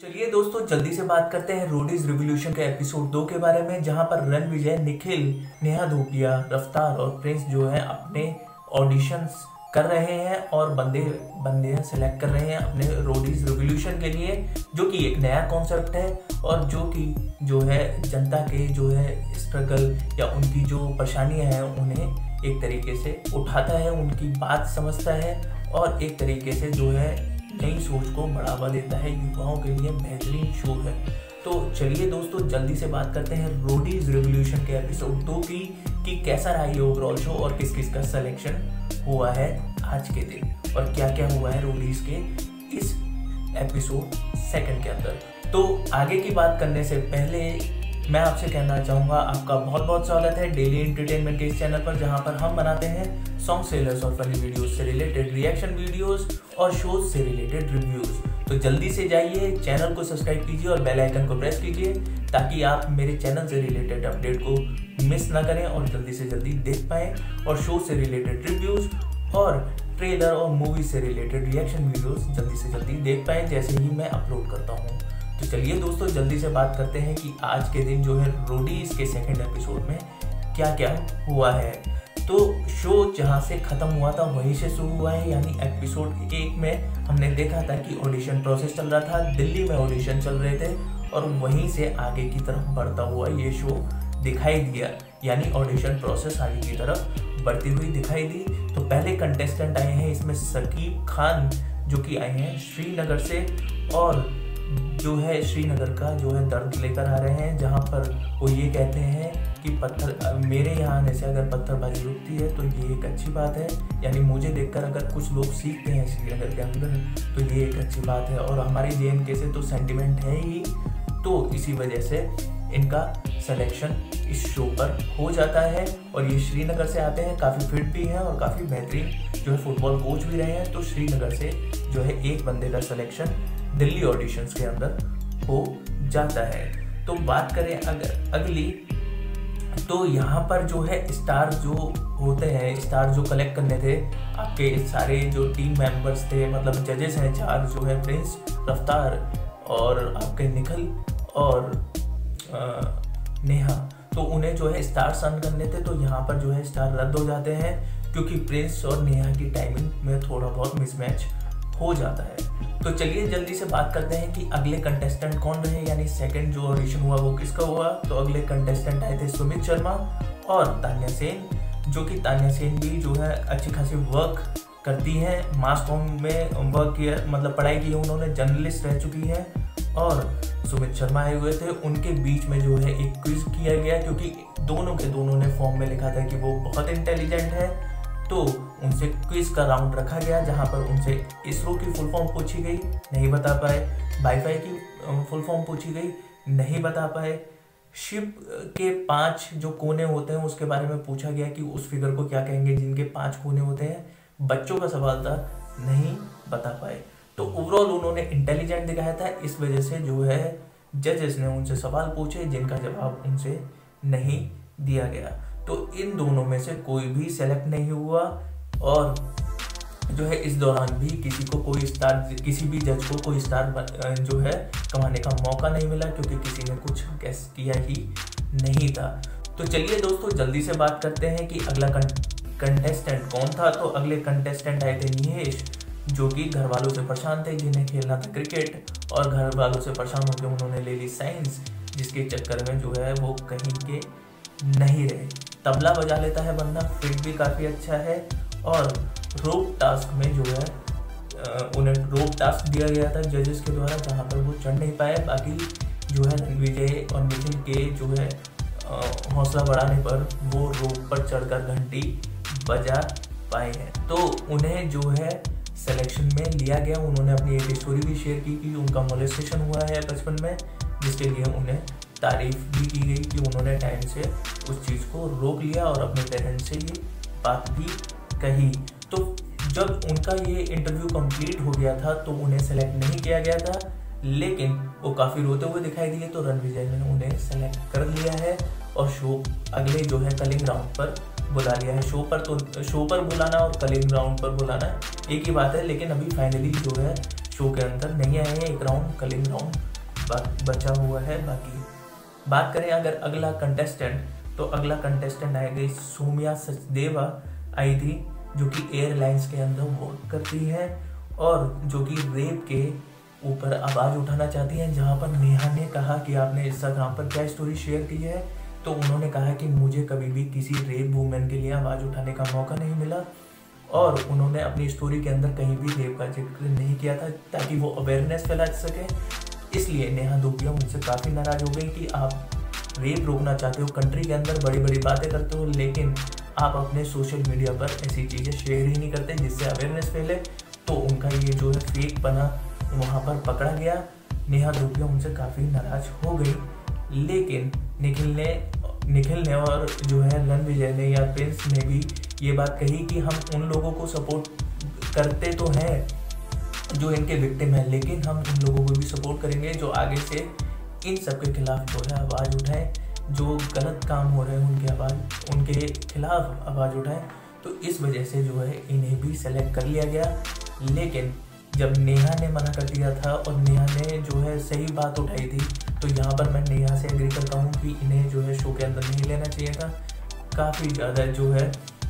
चलिए दोस्तों, जल्दी से बात करते हैं रोडीज रिवॉल्यूशन के एपिसोड 2 के बारे में, जहां पर रणविजय, निखिल, नेहा धूपिया, रफ्तार और प्रिंस जो है अपने ऑडिशंस कर रहे हैं और बंदे सेलेक्ट कर रहे हैं अपने रोडीज रिवॉल्यूशन के लिए, जो कि एक नया कॉन्सेप्ट है और जो है जनता के जो है स्ट्रगल या उनकी जो परेशानियां हैं उन्हें एक तरीके से उठाता है, उनकी बात समझता है और एक तरीके से जो है नई सोच को बढ़ावा देता है। युवाओं के लिए बेहतरीन शो है। तो चलिए दोस्तों, जल्दी से बात करते हैं रोडीज रिवॉल्यूशन के एपिसोड 2 की कि कैसा रहा ये ओवरऑल शो और किस किस का सिलेक्शन हुआ है आज के दिन और क्या क्या हुआ है रोडीज के इस एपिसोड 2 के अंदर। तो आगे की बात करने से पहले मैं आपसे कहना चाहूँगा, आपका बहुत बहुत स्वागत है डेली एंटरटेनमेंट के इस चैनल पर, जहाँ पर हम बनाते हैं सॉन्ग सेलर्स और फनी वीडियोस से रिलेटेड रिएक्शन वीडियोस और शोज से रिलेटेड रिव्यूज। तो जल्दी से जाइए, चैनल को सब्सक्राइब कीजिए और बेल आइकन को प्रेस कीजिए ताकि आप मेरे चैनल से रिलेटेड अपडेट को मिस ना करें और जल्दी से जल्दी देख पाएँ और शो से रिलेटेड रिव्यूज और ट्रेलर और मूवी से रिलेटेड रिएक्शन वीडियोस जल्दी से जल्दी देख पाएँ जैसे ही मैं अपलोड करता हूँ। तो चलिए दोस्तों, जल्दी से बात करते हैं कि आज के दिन जो है रोडीज के सेकंड एपिसोड में क्या क्या हुआ है। तो शो जहां से ख़त्म हुआ था वहीं से शुरू हुआ है, यानी एपिसोड 1 में हमने देखा था कि ऑडिशन प्रोसेस चल रहा था, दिल्ली में ऑडिशन चल रहे थे और वहीं से आगे की तरफ बढ़ता हुआ ये शो दिखाई दिया, यानी ऑडिशन प्रोसेस आगे की तरफ बढ़ती हुई दिखाई दी। तो पहले कंटेस्टेंट आए हैं इसमें शकीब खान, जो कि आए हैं श्रीनगर से और जो है श्रीनगर का जो है दर्द लेकर आ रहे हैं, जहाँ पर वो ये कहते हैं कि मेरे यहाँ आने से अगर पत्थरबाजी रुकती है तो ये एक अच्छी बात है, यानी मुझे देखकर अगर कुछ लोग सीखते हैं श्रीनगर के अंदर तो ये एक अच्छी बात है और हमारे JNK से तो सेंटिमेंट है ही, तो इसी वजह से इनका सिलेक्शन इस शो पर हो जाता है। और ये श्रीनगर से आते हैं, काफ़ी फिट भी हैं और काफ़ी बेहतरीन जो है फुटबॉल कोच भी रहे हैं। तो श्रीनगर से जो है एक बंदे का सिलेक्शन दिल्ली ऑडिशंस के अंदर हो जाता है। तो बात करें अगर अगली, तो यहाँ पर जो है स्टार जो होते हैं, स्टार जो कलेक्ट करने थे आपके सारे जो टीम मेंबर्स थे, मतलब जजेस हैं 4 जो है प्रिंस, रफ्तार और आपके निखिल और नेहा, तो उन्हें जो है स्टार सन करने थे। तो यहाँ पर जो है स्टार रद्द हो जाते हैं क्योंकि प्रिंस और नेहा की टाइमिंग में थोड़ा बहुत मिसमैच हो जाता है। तो चलिए जल्दी से बात करते हैं कि अगले कंटेस्टेंट कौन रहे, यानी सेकंड जो ऑडिशन हुआ वो किसका हुआ। तो अगले कंटेस्टेंट आए थे सुमित शर्मा और तान्या सेन, जो कि तान्या सेन भी जो है अच्छी खासी वर्क करती हैं, मास कॉम में वर्क किया, मतलब पढ़ाई की उन्होंने, जर्नलिस्ट रह चुकी हैं। और सुमित शर्मा आए हुए थे, उनके बीच में जो है एक क्विज किया गया क्योंकि दोनों ने फॉर्म में लिखा था कि वो बहुत इंटेलिजेंट है, तो उनसे क्विज का राउंड रखा गया जहां पर उनसे इसरो की फुल फॉर्म पूछी गई, नहीं बता पाए, वाईफाई की फुल फॉर्म पूछी गई, नहीं बता पाए, शिप के 5 जो कोने होते हैं उसके बारे में पूछा गया कि उस फिगर को क्या कहेंगे जिनके 5 कोने होते हैं, बच्चों का सवाल था, नहीं बता पाए। तो ओवरऑल उन्होंने इंटेलिजेंट दिखाया था, इस वजह से जो है जजेस ने उनसे सवाल पूछे जिनका जवाब उनसे नहीं दिया गया। तो इन दोनों में से कोई भी सेलेक्ट नहीं हुआ और जो है इस दौरान भी किसी को कोई स्टार, किसी भी जज को कोई स्टार जो है कमाने का मौका नहीं मिला क्योंकि किसी ने कुछ गेस किया ही नहीं था। तो चलिए दोस्तों, जल्दी से बात करते हैं कि अगला कंटेस्टेंट कौन था। तो अगले कंटेस्टेंट आए थे निहेश, जो कि घर वालों से परेशान थे, जिन्हें खेलना था क्रिकेट और घर वालों से परेशान होकर उन्होंने ले ली साइंस, जिसके चक्कर में जो है वो कहीं के नहीं रहे। तबला बजा लेता है बंदा, फिट भी काफ़ी अच्छा है और रोप टास्क में जो है उन्हें रोप टास्क दिया गया था जजेस के द्वारा, जहां पर वो चढ़ नहीं पाए। बाकी जो है रणविजय और निखिल के जो है हौसला बढ़ाने पर वो रोप पर चढ़कर घंटी बजा पाए हैं। तो उन्हें जो है सिलेक्शन में लिया गया। उन्होंने अपनी एक स्टोरी भी शेयर की कि उनका मोलेस्टेशन हुआ है बचपन में, जिसके लिए उन्हें तारीफ भी की गई कि उन्होंने टाइम से उस चीज़ को रोक लिया और अपने पेरेंट्स से ये बात भी कही। तो जब उनका ये इंटरव्यू कंप्लीट हो गया था तो उन्हें सेलेक्ट नहीं किया गया था, लेकिन वो काफ़ी रोते हुए दिखाई दिए, तो रणविजय ने उन्हें सेलेक्ट कर लिया है और शो अगले जो है कलिंग राउंड पर बुला लिया है। शो पर बुलाना और कलिंग राउंड पर बुलाना एक ही बात है, लेकिन अभी फाइनली जो है शो के अंदर नहीं आए हैं, एक राउंड कलिंग राउंड बचा हुआ है बाकी। बात करें अगर अगला कंटेस्टेंट, तो अगला कंटेस्टेंट आएगी सौम्या सचदेवा आई थी, जो कि एयरलाइंस के अंदर वर्क करती है और जो कि रेप के ऊपर आवाज़ उठाना चाहती हैं। जहां पर नेहा ने कहा कि आपने इंस्टाग्राम पर क्या स्टोरी शेयर की है, तो उन्होंने कहा कि मुझे कभी भी किसी रेप वूमेन के लिए आवाज़ उठाने का मौका नहीं मिला और उन्होंने अपनी स्टोरी के अंदर कहीं भी रेप का जिक्र नहीं किया था ताकि वो अवेयरनेस फैला सके। इसलिए नेहा धूपिया उनसे काफ़ी नाराज हो गई कि आप रेप रोकना चाहते हो, कंट्री के अंदर बड़ी बड़ी बातें करते हो, लेकिन आप अपने सोशल मीडिया पर ऐसी चीज़ें शेयर ही नहीं करते जिससे अवेयरनेस फैले। तो उनका ये जो है फेक बना वहाँ पर पकड़ा गया। नेहा धूपिया उनसे काफ़ी नाराज हो गई, लेकिन निखिल ने और जो है रणविजय ने या प्रिंस ने भी ये बात कही कि हम उन लोगों को सपोर्ट करते तो हैं जो इनके विक्टिम हैं, लेकिन हम उन लोगों को भी सपोर्ट करेंगे जो आगे से इन सब के खिलाफ जो है आवाज़ उठाएं, जो गलत काम हो रहे हैं उनके खिलाफ आवाज़ उठाएं। तो इस वजह से जो है इन्हें भी सेलेक्ट कर लिया गया। लेकिन जब नेहा ने मना कर दिया था और नेहा ने जो है सही बात उठाई थी, तो यहाँ पर मैं नेहा से एग्री करता हूँ कि इन्हें जो है शो के अंदर नहीं लेना चाहिए था। काफ़ी ज़्यादा जो है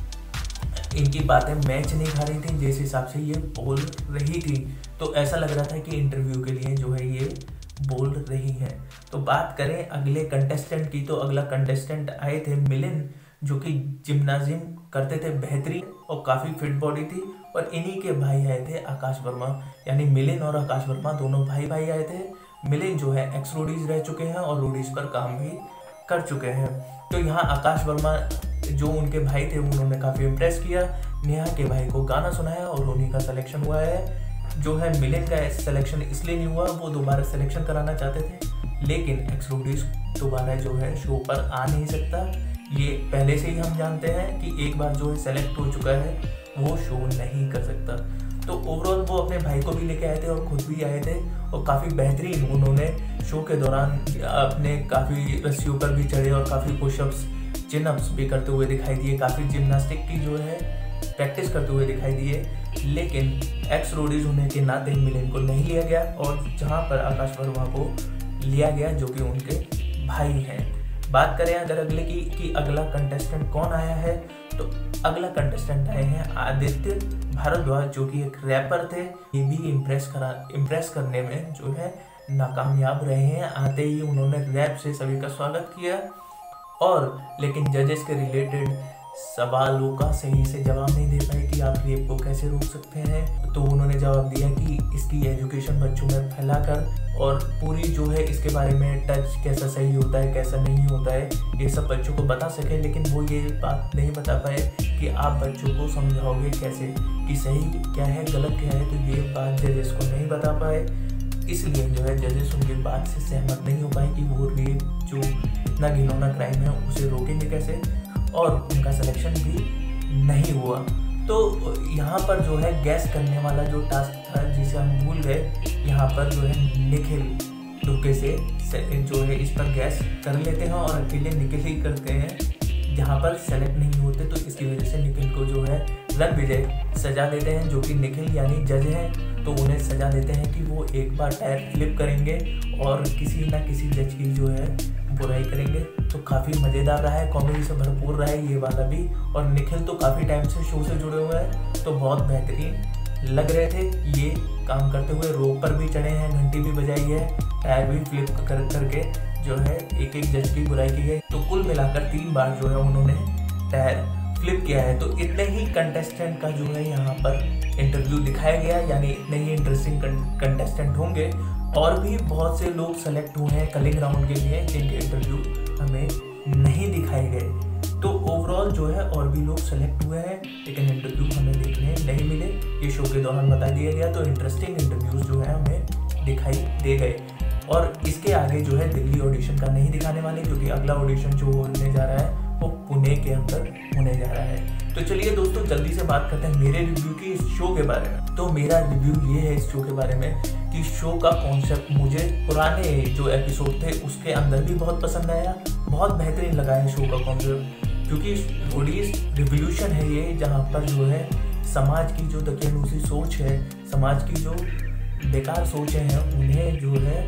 इनकी बातें मैच नहीं खा रही थी जिस हिसाब से ये बोल रही थी, तो ऐसा लग रहा था कि इंटरव्यू के लिए जो है ये बोल रही हैं। तो बात करें अगले कंटेस्टेंट की, तो अगला कंटेस्टेंट आए थे मिलिन, जो कि जिम्नाजियम करते थे बेहतरीन और काफ़ी फिट बॉडी थी, और इन्हीं के भाई आए थे आकाश वर्मा, यानी मिलिन और आकाश वर्मा दोनों भाई आए थे। मिलिन जो है एक्स रोडीज रह चुके हैं और रोडीज पर काम भी कर चुके हैं। तो यहाँ आकाश वर्मा जो उनके भाई थे उन्होंने काफ़ी इम्प्रेस किया, नेहा के भाई को गाना सुनाया और उन्हीं का सिलेक्शन हुआ है। जो है मिलिन का सिलेक्शन इसलिए नहीं हुआ, वो दोबारा सिलेक्शन कराना चाहते थे, लेकिन एक्स रोडीज दोबारा जो है शो पर आ नहीं सकता। ये पहले से ही हम जानते हैं कि एक बार जो है सेलेक्ट हो चुका है वो शो नहीं कर सकता। तो ओवरऑल वो अपने भाई को भी लेके आए थे और खुद भी आए थे और काफ़ी बेहतरीन उन्होंने शो के दौरान अपने काफ़ी रस्सियों पर भी चढ़े और काफ़ी पुशअप्स चिनअप्स भी करते हुए दिखाई दिए, काफ़ी जिम्नास्टिक की जो है प्रैक्टिस करते हुए दिखाई दिए। लेकिन एक्स रोडीज होने के नाते मिलिन को नहीं लिया गया और जहाँ पर आकाश वर्मा को लिया गया जो कि उनके भाई हैं। बात करें अगर अगले की कि अगला कंटेस्टेंट कौन आया है, तो अगला कंटेस्टेंट आए हैं आदित्य भारद्वाज, जो कि एक रैपर थे। ये भी इम्प्रेस करने में जो है नाकामयाब रहे हैं। आते ही उन्होंने रैप से सभी का स्वागत किया और लेकिन जजेस के रिलेटेड सवालों का सही से जवाब नहीं दे पाए कि आप रेप को कैसे रोक सकते हैं। तो उन्होंने जवाब दिया कि इसकी एजुकेशन बच्चों में फैलाकर और पूरी जो है इसके बारे में टच कैसा सही होता है कैसा नहीं होता है ये सब बच्चों को बता सके, लेकिन वो ये बात नहीं बता पाए कि आप बच्चों को समझाओगे कैसे कि सही क्या है गलत क्या है। तो ये बात जजेस को नहीं बता पाए, इसलिए जो है जजेस उनकी बात से सहमत नहीं हो पाए कि वो रेप जो इतना घिनौना क्राइम है उसे रोकेंगे कैसे, और उनका सिलेक्शन भी नहीं हुआ। तो यहाँ पर जो है गैस करने वाला जो टास्क था जिसे हम भूल गए, यहाँ पर जो है निखिल धोखे से जो है इस पर गैस कर लेते हैं और अकेले निखिल ही करते हैं, जहाँ पर सेलेक्ट नहीं होते। तो इसकी वजह से निखिल को जो है रणविजय सजा देते हैं, जो कि निखिल यानी जज हैं, तो उन्हें सजा देते हैं कि वो एक बार टायर फ्लिप करेंगे और किसी ना किसी जज की जो है बुराई करेंगे। तो काफ़ी मज़ेदार रहा है, कॉमेडी से भरपूर रहा है ये वाला भी। और निखिल तो काफ़ी टाइम से शो से जुड़े हुए हैं, तो बहुत बेहतरीन लग रहे थे ये काम करते हुए। रोप पर भी चढ़े हैं, घंटी भी बजाई है, टायर भी फ्लिप करके जो है एक जज की बुराई की है। तो कुल मिलाकर 3 बार जो है उन्होंने टायर फ्लिप किया है। तो इतने ही कंटेस्टेंट का जो है यहाँ पर इंटरव्यू दिखाया गया, यानी इतने ही इंटरेस्टिंग कंटेस्टेंट होंगे। और भी बहुत से लोग सेलेक्ट हुए हैं कलिंग राउंड के लिए जिनके इंटरव्यू हमें नहीं दिखाए गए। तो ओवरऑल जो है और भी लोग सेलेक्ट हुए हैं लेकिन इंटरव्यू हमें देखने नहीं मिले, ये शो के दौरान बता दिया गया। तो इंटरेस्टिंग इंटरव्यूज जो है हमें दिखाई दे गए। और इसके आगे जो है दिल्ली ऑडिशन का नहीं दिखाने वाले, क्योंकि अगला ऑडिशन जो होने जा रहा है वो पुणे के अंदर होने जा रहा है। तो चलिए दोस्तों जल्दी से बात करते हैं मेरे रिव्यू की इस शो के बारे में। तो मेरा रिव्यू ये है इस शो के बारे में कि शो का कॉन्सेप्ट मुझे पुराने जो एपिसोड थे उसके अंदर भी बहुत पसंद आया, बहुत बेहतरीन लगा है शो का कॉन्सेप्ट। क्योंकि रोडीज रिवोल्यूशन है ये, जहाँ पर जो है समाज की जो दकियानूसी सोच है, समाज की जो बेकार सोचें हैं उन्हें जो है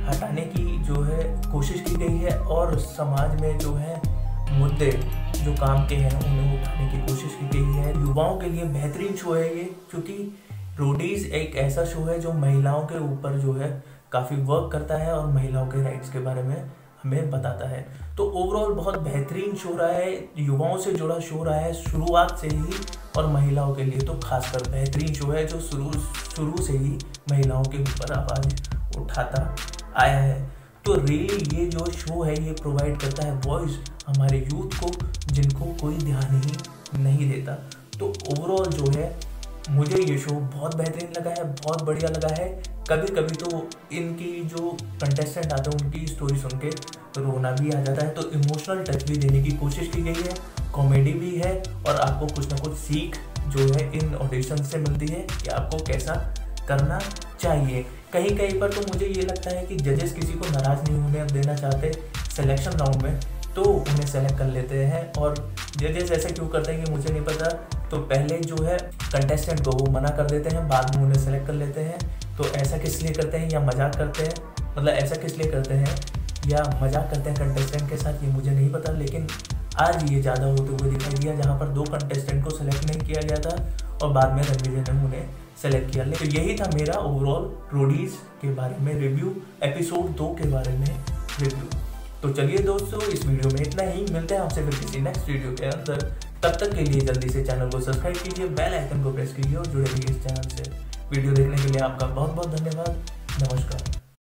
हटाने की जो है कोशिश की गई है और समाज में जो है मुद्दे जो काम के हैं उन्हें उठाने की कोशिश की गई है। युवाओं के लिए बेहतरीन शो है ये, क्योंकि रोडीज एक ऐसा शो है जो महिलाओं के ऊपर जो है काफ़ी वर्क करता है और महिलाओं के राइट्स के बारे में हमें बताता है। तो ओवरऑल बहुत बेहतरीन शो रहा है, युवाओं से जुड़ा शो रहा है शुरुआत से ही, और महिलाओं के लिए तो खासकर बेहतरीन शो है जो शुरू से ही महिलाओं के ऊपर आवाज़ उठाता आया है। तो रियली ये जो शो है ये प्रोवाइड करता है वॉइस हमारे यूथ को, जिनको कोई ध्यान ही नहीं देता। तो ओवरऑल जो है मुझे ये शो बहुत बेहतरीन लगा है, बहुत बढ़िया लगा है। कभी कभी तो इनकी जो कंटेस्टेंट आते हैं उनकी स्टोरी सुन के रोना भी आ जाता है। तो इमोशनल टच भी देने की कोशिश की गई है, कॉमेडी भी है, और आपको कुछ ना कुछ सीख जो है इन ऑडिशन से मिलती है कि आपको कैसा करना चाहिए। कहीं कहीं पर तो मुझे ये लगता है कि जजेस किसी को नाराज़ नहीं होने देना चाहते सिलेक्शन राउंड में, तो उन्हें सेलेक्ट कर लेते हैं। और जजेस ऐसा क्यों करते हैं कि मुझे नहीं पता। तो पहले जो है कंटेस्टेंट को वो मना कर देते हैं, बाद में उन्हें सेलेक्ट कर लेते हैं। तो ऐसा किस लिए करते हैं, या मजाक करते हैं, मतलब ऐसा किस लिए करते हैं या मजाक करते हैं कंटेस्टेंट के साथ, ये मुझे नहीं पता। लेकिन आज ये ज़्यादा होते हुए दिखाई दिया, जहाँ पर 2 कंटेस्टेंट को सेलेक्ट नहीं किया गया था और बाद में रणवीर ने उन्हें सेलेक्ट किया। लेकिन यही था मेरा ओवरऑल रोडीज के बारे में रिव्यू, एपिसोड 2 के बारे में रिव्यू। तो चलिए दोस्तों, इस वीडियो में इतना ही। मिलते हैं आपसे फिर किसी नेक्स्ट वीडियो के अंदर। तब तक के लिए जल्दी से चैनल को सब्सक्राइब कीजिए, बेल आइकन को प्रेस कीजिए और जुड़े रहिए इस चैनल से। वीडियो देखने के लिए आपका बहुत बहुत धन्यवाद। नमस्कार।